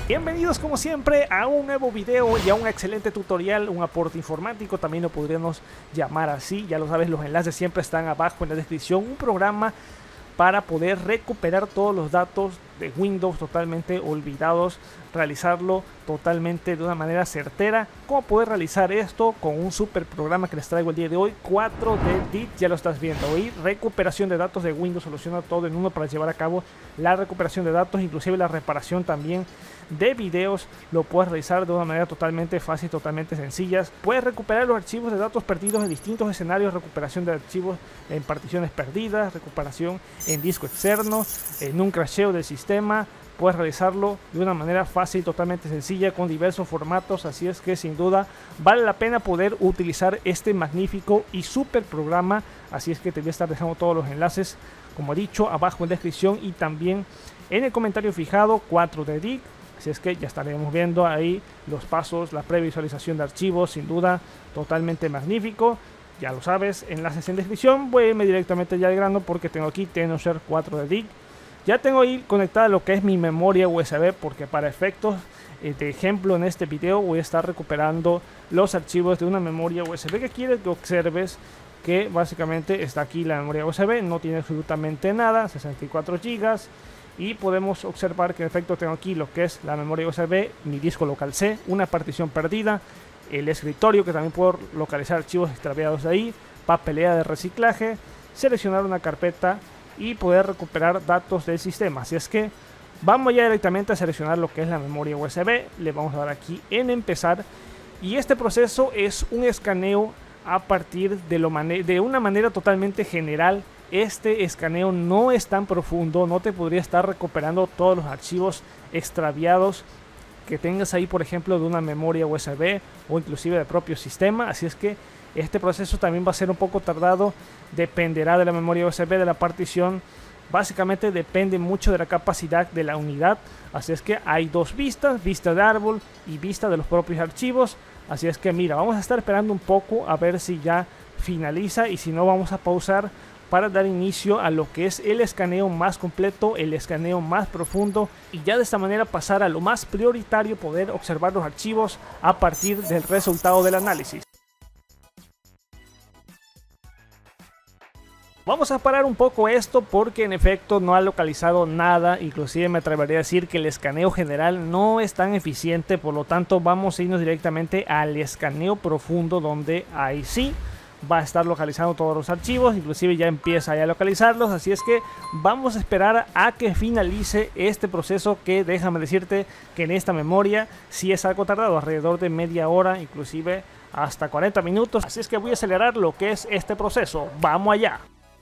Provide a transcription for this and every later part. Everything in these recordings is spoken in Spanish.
Bienvenidos como siempre a un nuevo video y a un excelente tutorial, un aporte informático, también lo podríamos llamar así. Ya lo sabes, los enlaces siempre están abajo en la descripción. Un programa para poder recuperar todos los datos de Windows totalmente olvidados, realizarlo totalmente de una manera certera. ¿Cómo poder realizar esto? Con un super programa que les traigo el día de hoy, 4D, ya lo estás viendo hoy. Recuperación de datos de Windows, soluciona todo en uno para llevar a cabo la recuperación de datos, inclusive la reparación también de videos. Lo puedes realizar de una manera totalmente fácil, totalmente sencilla. Puedes recuperar los archivos de datos perdidos en distintos escenarios, recuperación de archivos en particiones perdidas, recuperación en disco externo, en un crasheo del sistema. Puedes realizarlo de una manera fácil, totalmente sencilla, con diversos formatos. Así es que sin duda vale la pena poder utilizar este magnífico y super programa. Así es que te voy a estar dejando todos los enlaces, como he dicho, abajo en la descripción y también en el comentario fijado, 4D. Así es que ya estaremos viendo ahí los pasos, la previsualización de archivos, sin duda totalmente magnífico. Ya lo sabes, enlaces en descripción. Voy a irme directamente ya al grano porque tengo aquí TenoShare 4D. Ya tengo ahí conectada lo que es mi memoria USB, porque para efectos de ejemplo en este video voy a estar recuperando los archivos de una memoria USB que quiere que observes que básicamente está aquí la memoria USB, no tiene absolutamente nada, 64 GB. Y podemos observar que en efecto tengo aquí lo que es la memoria USB, mi disco local C, una partición perdida, el escritorio que también puedo localizar archivos extraviados de ahí, papelera de reciclaje, seleccionar una carpeta y poder recuperar datos del sistema. Así es que vamos ya directamente a seleccionar lo que es la memoria USB, le vamos a dar aquí en empezar y este proceso es un escaneo a partir de una manera totalmente general. Este escaneo no es tan profundo, no te podría estar recuperando todos los archivos extraviados que tengas ahí, por ejemplo, de una memoria USB o inclusive del propio sistema. Así es que este proceso también va a ser un poco tardado, dependerá de la memoria USB, de la partición. Básicamente depende mucho de la capacidad de la unidad. Así es que hay dos vistas, vista de árbol y vista de los propios archivos. Así es que mira, vamos a estar esperando un poco a ver si ya finaliza y si no vamos a pausar para dar inicio a lo que es el escaneo más completo, el escaneo más profundo y ya de esta manera pasar a lo más prioritario, poder observar los archivos a partir del resultado del análisis. Vamos a parar un poco esto porque en efecto no ha localizado nada, inclusive me atrevería a decir que el escaneo general no es tan eficiente, por lo tanto vamos a irnos directamente al escaneo profundo donde ahí sí va a estar localizando todos los archivos, inclusive ya empieza a localizarlos. Así es que vamos a esperar a que finalice este proceso, que déjame decirte que en esta memoria sí es algo tardado, alrededor de media hora, inclusive hasta 40 minutos. Así es que voy a acelerar lo que es este proceso. ¡Vamos allá!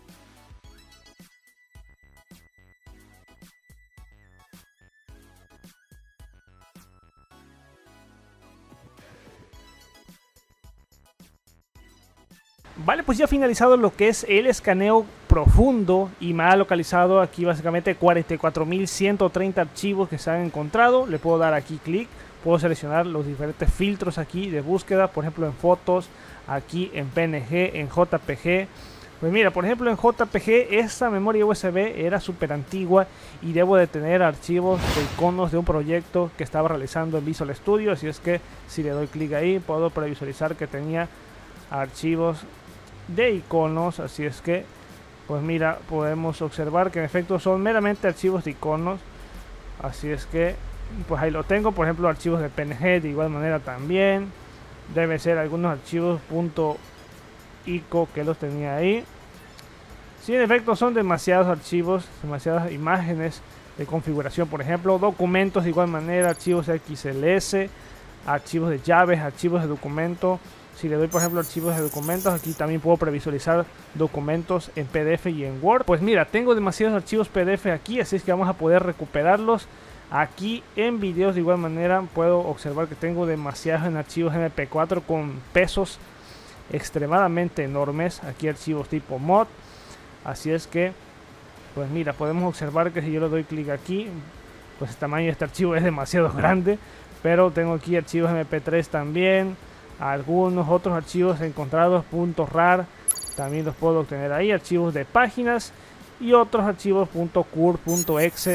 Vale, pues ya ha finalizado lo que es el escaneo profundo y me ha localizado aquí básicamente 44.130 archivos que se han encontrado. Le puedo dar aquí clic, puedo seleccionar los diferentes filtros aquí de búsqueda, por ejemplo en fotos, aquí en PNG, en JPG. Pues mira, por ejemplo en JPG esta memoria USB era súper antigua y debo de tener archivos de iconos de un proyecto que estaba realizando en Visual Studio. Así es que si le doy clic ahí puedo previsualizar que tenía archivos de iconos. Así es que pues mira, podemos observar que en efecto son meramente archivos de iconos. Así es que pues ahí lo tengo, por ejemplo archivos de PNG de igual manera también. Debe ser algunos archivos .ico que los tenía ahí. Sí, en efecto son demasiados archivos, demasiadas imágenes de configuración, por ejemplo documentos de igual manera, archivos XLS, archivos de llaves, archivos de documento. Si le doy por ejemplo archivos de documentos, aquí también puedo previsualizar documentos en PDF y en Word. Pues mira, tengo demasiados archivos PDF aquí, así es que vamos a poder recuperarlos. Aquí en videos de igual manera puedo observar que tengo demasiados en archivos MP4 con pesos extremadamente enormes. Aquí archivos tipo mod. Así es que pues mira, podemos observar que si yo le doy clic aquí, pues el tamaño de este archivo es demasiado grande. Pero tengo aquí archivos MP3 también, algunos otros archivos encontrados .rar también los puedo obtener ahí, archivos de páginas y otros archivos .cur, .exe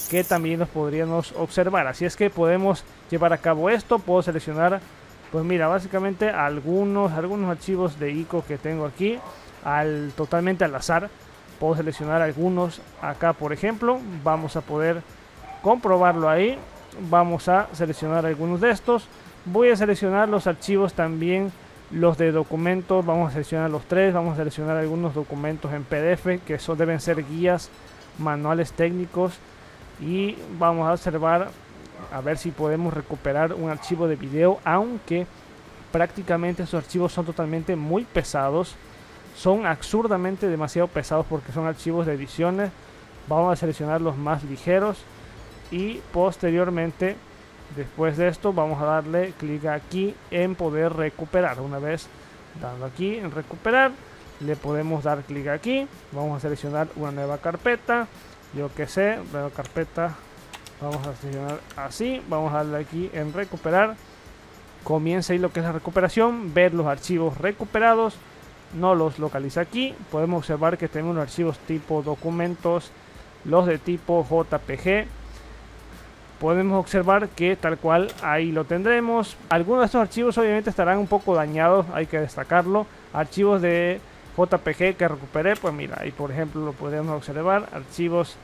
que también los podríamos observar. Así es que podemos llevar a cabo esto. Puedo seleccionar, pues mira, básicamente algunos archivos de ICO que tengo aquí totalmente al azar. Puedo seleccionar algunos acá, por ejemplo. Vamos a poder comprobarlo ahí. Vamos a seleccionar algunos de estos. Voy a seleccionar los archivos también, los de documentos. Vamos a seleccionar los 3. Vamos a seleccionar algunos documentos en PDF, que eso deben ser guías, manuales técnicos. Y vamos a observar a ver si podemos recuperar un archivo de video, aunque prácticamente esos archivos son totalmente muy pesados. Son absurdamente demasiado pesados porque son archivos de ediciones. Vamos a seleccionar los más ligeros y posteriormente, después de esto, vamos a darle clic aquí en poder recuperar. Una vez dando aquí en recuperar, le podemos dar clic aquí. Vamos a seleccionar una nueva carpeta, yo que sé, nueva carpeta. Vamos a seleccionar así, vamos a darle aquí en recuperar. Comienza ahí lo que es la recuperación, ver los archivos recuperados. No los localiza aquí. Podemos observar que tenemos los archivos tipo documentos, los de tipo JPG. Podemos observar que tal cual ahí lo tendremos. Algunos de estos archivos obviamente estarán un poco dañados, hay que destacarlo. Archivos de JPG que recuperé, pues mira, ahí por ejemplo lo podemos observar. Archivos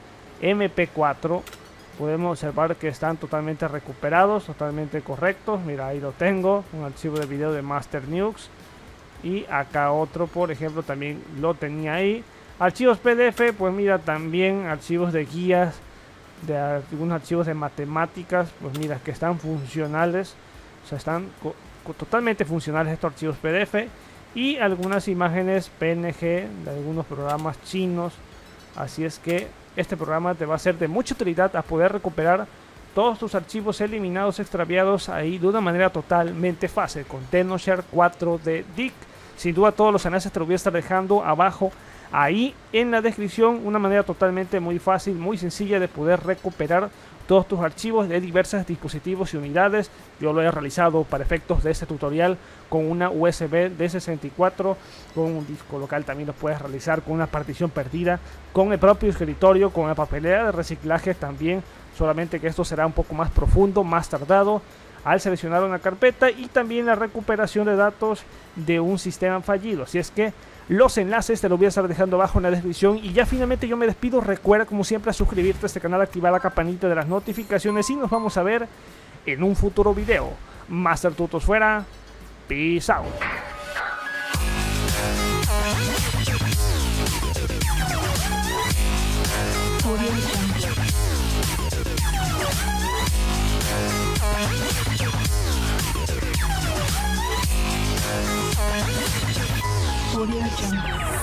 MP4, podemos observar que están totalmente recuperados, totalmente correctos. Mira, ahí lo tengo, un archivo de video de Master Nukes. Y acá otro, por ejemplo, también lo tenía ahí. Archivos PDF, pues mira, también archivos de guías, de algunos archivos de matemáticas, pues mira, que están funcionales. O sea, están totalmente funcionales estos archivos PDF. Y algunas imágenes PNG de algunos programas chinos. Así es que este programa te va a ser de mucha utilidad a poder recuperar todos tus archivos eliminados, extraviados ahí de una manera totalmente fácil con TecnoShare 4 de DIC. Sin duda todos los enlaces te los voy a estar dejando abajo ahí en la descripción. Una manera totalmente muy fácil, muy sencilla de poder recuperar todos tus archivos de diversos dispositivos y unidades. Yo lo he realizado para efectos de este tutorial con una USB de 64, con un disco local también lo puedes realizar, con una partición perdida, con el propio escritorio, con la papelera de reciclaje también, solamente que esto será un poco más profundo, más tardado al seleccionar una carpeta, y también la recuperación de datos de un sistema fallido. Así es que los enlaces te los voy a estar dejando abajo en la descripción. Y ya finalmente yo me despido. Recuerda como siempre a suscribirte a este canal, activar la campanita de las notificaciones y nos vamos a ver en un futuro video. Master Tutos fuera. Peace out. Audio Jungle.